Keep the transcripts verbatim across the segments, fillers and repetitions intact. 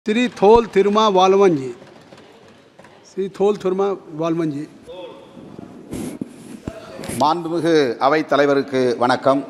श्री थोल थिरुमा वालवन जी श्री थोल थिरुमा वालवन जी மாண்புமிகு அவைத் தலைவருக்கு வணக்கம்.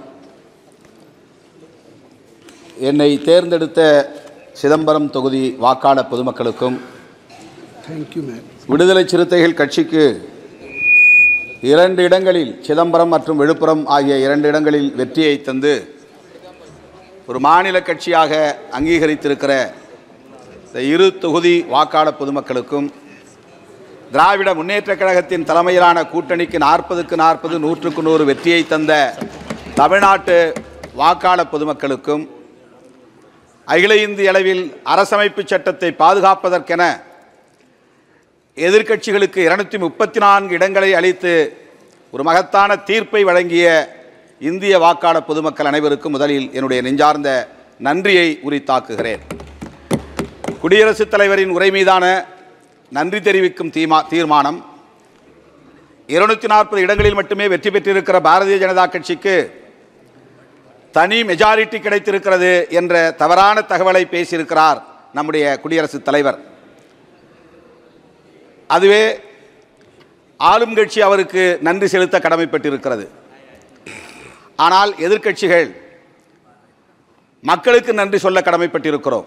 என்னை தேர்ந்தெடுத்த சிதம்பரம் தொகுதி வாக்காளர் பொதுமக்களுக்கும் விடுதலை சிறுத்தைகள் கட்சிக்கு இரண்டு இடங்களில் சிதம்பரம் மற்றும் விழுப்புரம் ஆகிய இரண்டு இடங்களில் வெற்றியை தந்து ஒரு மாநில கட்சியாக அங்கீகரித்திருக்கிற இந்த இரு தொகுதி வாக்காளர் பொதுமக்களுக்கும் திராவிட முன்னேற்றக் கழகத்தின் தலைமையிலான கூட்டணிக்கு நாற்பதுக்கு நாற்பது நூற்றுக்கு நூறு வெற்றியை தந்த தமிழ்நாட்டு வாக்காளர் பொதுமக்களுக்கும் அகில இந்திய அளவில் அரசமைப்பு சட்டத்தை பாதுகாப்பதற்கென எதிர்க்கட்சிகளுக்கு இருநூற்றி முப்பத்தி நான்கு இடங்களை அளித்து ஒரு மகத்தான தீர்ப்பை வழங்கிய இந்திய வாக்காளர் பொதுமக்கள் அனைவருக்கும் முதலில் என்னுடைய நெஞ்சார்ந்த நன்றியை உரித்தாக்குகிறேன். குடியரசுத் தலைவரின் உரை மீதான நன்றி தெரிவிக்கும் தீமா தீர்மானம் இருநூற்றி நாற்பது இடங்களில் மட்டுமே வெற்றி பெற்றிருக்கிற பாரதிய ஜனதா கட்சிக்கு தனி மெஜாரிட்டி கிடைத்திருக்கிறது என்ற தவறான தகவலை பேசியிருக்கிறார் நம்முடைய குடியரசுத் தலைவர். அதுவே ஆளும் கட்சி அவருக்கு நன்றி செலுத்த கடமைப்பட்டிருக்கிறது. ஆனால் எதிர்க்கட்சிகள் மக்களுக்கு நன்றி சொல்ல கடமைப்பட்டிருக்கிறோம்.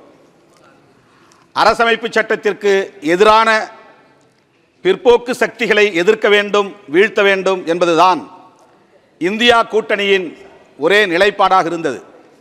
அரசமைப்பு சட்டத்திற்கு எதிரான பிற்போக்கு சக்திகளை எதிர்க்க வேண்டும், வீழ்த்த வேண்டும் என்பதுதான் இந்தியா கூட்டணியின் ஒரே நிலைப்பாடாக இருந்தது.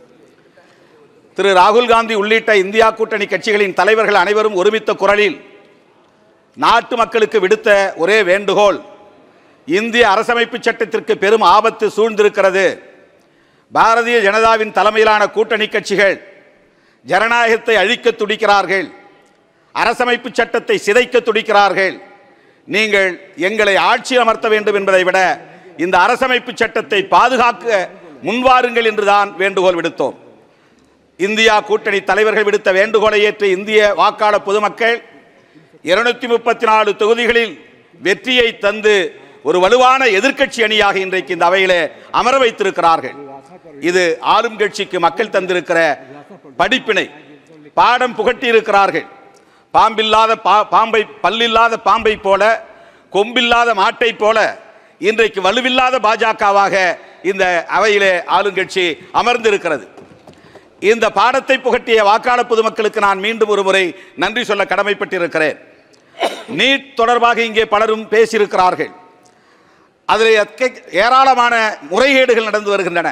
திரு ராகுல் காந்தி உள்ளிட்ட இந்தியா கூட்டணி கட்சிகளின் தலைவர்கள் அனைவரும் ஒருமித்த குரலில் நாட்டு மக்களுக்கு விடுத்த ஒரே வேண்டுகோள், இந்திய அரசமைப்பு சட்டத்திற்கு பெரும் ஆபத்து சூழ்ந்திருக்கிறது. பாரதிய ஜனதாவின் தலைமையிலான கூட்டணி கட்சிகள் ஜனநாயகத்தை அழிக்க துடிக்கிறார்கள், அரசமைப்பு சட்டத்தை சிதைக்க துடிக்கிறார்கள். நீங்கள் எங்களை ஆட்சி அமர்த்த வேண்டும் என்பதை விட இந்த அரசமைப்பு சட்டத்தை பாதுகாக்க முன்வாருங்கள் என்றுதான் வேண்டுகோள் விடுத்தோம். இந்தியா கூட்டணி தலைவர்கள் விடுத்த வேண்டுகோளை ஏற்று இந்திய வாக்காளர் பொதுமக்கள் இருநூற்றி முப்பத்தி நாலு தொகுதிகளில் வெற்றியை தந்து ஒரு வலுவான எதிர்க்கட்சி அணியாக இன்றைக்கு இந்த அவையிலே அமர வைத்திருக்கிறார்கள். இது ஆளும் கட்சிக்கு மக்கள் தந்திருக்கிற படிப்பினை, பாடம் புகட்டி இருக்கிறார்கள். பாம்பில்லாத பாம்பை பல்லில்லாத பாம்பை போல, கொம்பில்லாத மாட்டை போல இன்றைக்கு வலுவில்லாத பாஜகவாக இந்த அவையிலே ஆளுங்கட்சி அமர்ந்திருக்கிறது. இந்த பாடத்தை புகட்டிய வாக்காளர் பொதுமக்களுக்கு நான் மீண்டும் ஒரு முறை நன்றி சொல்ல கடமைப்பட்டிருக்கிறேன். நீட் தொடர்பாக இங்கே பலரும் பேசியிருக்கிறார்கள். அதில் ஏராளமான முறைகேடுகள் நடந்து வருகின்றன.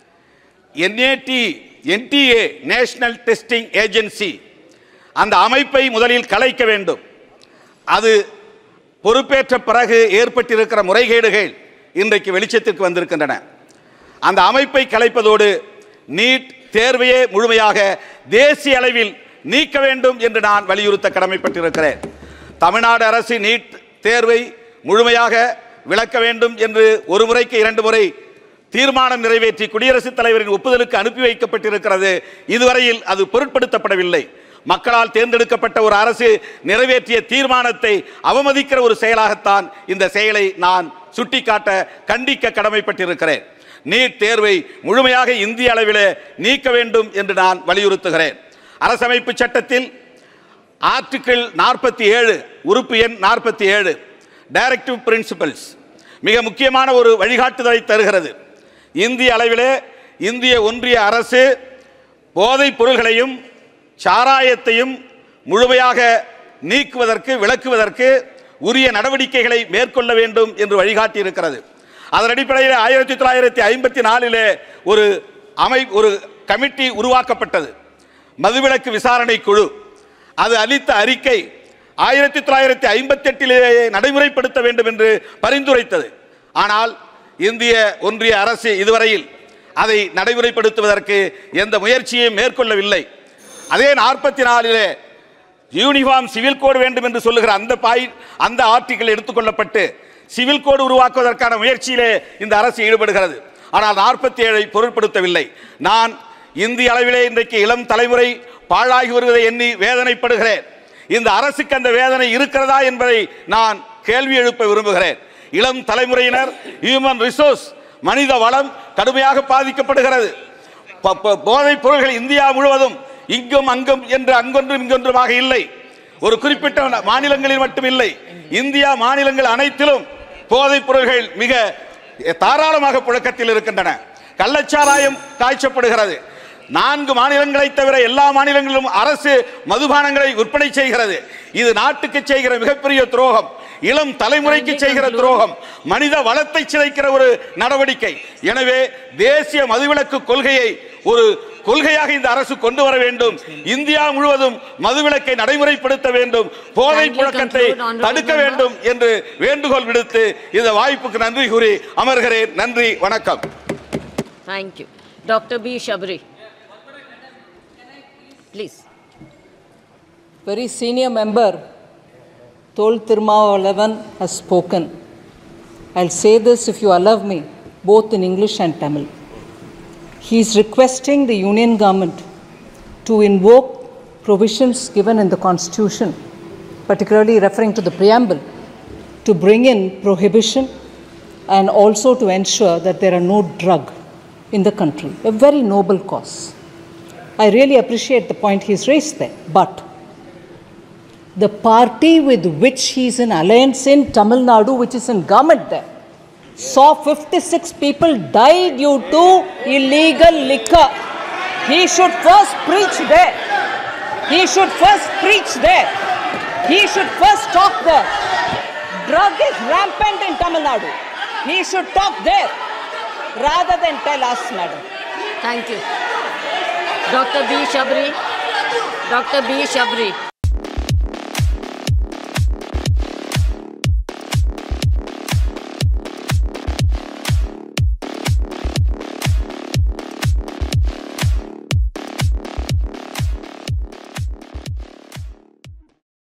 NAT NTA National Testing Agency அந்த அமைப்பை முதலில் கலைக்க வேண்டும். அது பொறுப்பேற்ற பிறகு ஏற்பட்டிருக்கிற முறைகேடுகள் இன்றைக்கு வெளிச்சத்திற்கு வந்திருக்கின்றன. அந்த அமைப்பை கலைப்பதோடு நீட் தேர்வையே முழுமையாக தேசிய அளவில் நீக்க வேண்டும் என்று நான் வலியுறுத்த கடமைப்பட்டிருக்கிறேன். தமிழ்நாடு அரசு நீட் தேர்வை முழுமையாக விளக்க வேண்டும் என்று ஒரு முறைக்கு இரண்டு முறை தீர்மானம் நிறைவேற்றி குடியரசுத் தலைவரின் ஒப்புதலுக்கு அனுப்பி வைக்கப்பட்டிருக்கிறது. இதுவரையில் அது பொருட்படுத்தப்படவில்லை. மக்களால் தேர்ந்தெடுக்கப்பட்ட ஒரு அரசு நிறைவேற்றிய தீர்மானத்தை அவமதிக்கிற ஒரு செயலாகத்தான் இந்த செயலை நான் சுட்டிக்காட்ட கண்டிக்க கடமைப்பட்டிருக்கிறேன். நீட் தேர்வை முழுமையாக இந்திய அளவில் நீக்க வேண்டும் என்று நான் வலியுறுத்துகிறேன். அரசமைப்பு சட்டத்தில் ஆர்டிகிள் நாற்பத்தி ஏழு உறுப்பு எண் நாற்பத்தி ஏழு டைரக்டிவ் பிரின்சிபல்ஸ் மிக முக்கியமான ஒரு வழிகாட்டுதலை தருகிறது. இந்திய அளவிலே இந்திய ஒன்றிய அரசு போதைப் பொருள்களையும் சாராயத்தையும் முழுமையாக நீக்குவதற்கு, விளக்குவதற்கு உரிய நடவடிக்கைகளை மேற்கொள்ள வேண்டும் என்று வழிகாட்டி இருக்கிறது. அதன் அடிப்படையில் ஆயிரத்தி தொள்ளாயிரத்தி ஐம்பத்தி நாலிலே ஒரு அமை ஒரு கமிட்டி உருவாக்கப்பட்டது, மதுவிலக்கு விசாரணை குழு. அது அளித்த அறிக்கை ஆயிரத்தி தொள்ளாயிரத்தி ஐம்பத்தி எட்டிலேயே நடைமுறைப்படுத்த வேண்டும் என்று பரிந்துரைத்தது. ஆனால் இந்திய ஒன்றிய அரசு இதுவரையில் அதை நடைமுறைப்படுத்துவதற்கு எந்த முயற்சியையும் மேற்கொள்ளவில்லை. அதே நாற்பத்தி நாலிலே யூனிஃபார்ம் சிவில் கோடு வேண்டும் என்று சொல்லுகிற அந்த பாய் அந்த ஆர்டிகிள் எடுத்துக்கொள்ளப்பட்டு சிவில் கோடு உருவாக்குவதற்கான முயற்சியிலே இந்த அரசு ஈடுபடுகிறது. ஆனால் நாற்பத்தி ஏழை பொருட்படுத்தவில்லை. நான் இந்திய அளவிலே இன்றைக்கு இளம் தலைமுறை பாழாகி வருவதை எண்ணி வேதனைப்படுகிறேன். இந்த அரசுக்கு அந்த வேதனை இருக்கிறதா என்பதை நான் கேள்வி எழுப்ப விரும்புகிறேன். இளம் தலைமுறையினர், ஹியூமன் ரிசோர்ஸ், மனித வளம் கடுமையாக பாதிக்கப்படுகிறது. போதைப் பொருள்கள் இந்தியா முழுவதும் இங்கும் அங்கும் என்று அங்கொன்றும் இங்கொன்றுமாக இல்லை. ஒரு குறிப்பிட்ட மாநிலங்களில் மட்டும் இல்லை, இந்தியா மாநிலங்கள் அனைத்திலும் போதைப் பொருள்கள் மிக தாராளமாக புழக்கத்தில் இருக்கின்றன. கள்ளச்சாராயம் காய்ச்சப்படுகிறது. நான்கு மாநிலங்களை தவிர எல்லா மாநிலங்களிலும் அரசு மதுபானங்களை விற்பனை செய்கிறது. இது நாட்டுக்கு செய்கிற மிகப்பெரிய துரோகம், இளம் தலைமுறைக்கு செய்கிற துரோகம், மனித வளத்தை சிதைக்கிற ஒரு நடவடிக்கை. எனவே தேசிய மதுவிலக்கு கொள்கையை ஒரு கொள்கையாக இந்த அரசு கொண்டு வர வேண்டும். இந்தியா முழுவதும் மதுவிலக்கை நடைமுறைப்படுத்த வேண்டும், போதை புழக்கத்தை தடுக்க வேண்டும் என்று வேண்டுகோள் விடுத்து இந்த வாய்ப்புக்கு நன்றி கூறி அமர்கிறேன். நன்றி, வணக்கம். Thank you. Doctor B. Shabri. Please. Very senior member, Thol Thirumavalavan, has spoken. I'll say this, if you allow me, both in English and Tamil. He is requesting the Union government to invoke provisions given in the Constitution, particularly referring to the preamble, to bring in prohibition and also to ensure that there are no drug in the country. A very noble cause. I really appreciate the point he's raised there. But the party with which he's in alliance in Tamil Nadu, which is in government there, saw fifty-six people die due to illegal liquor. He should first preach there. He should first preach there. He should first talk there. Drug is rampant in Tamil Nadu. He should talk there rather than tell us, madam. Thank you. Doctor B. Shabri. Doctor B. Shabri.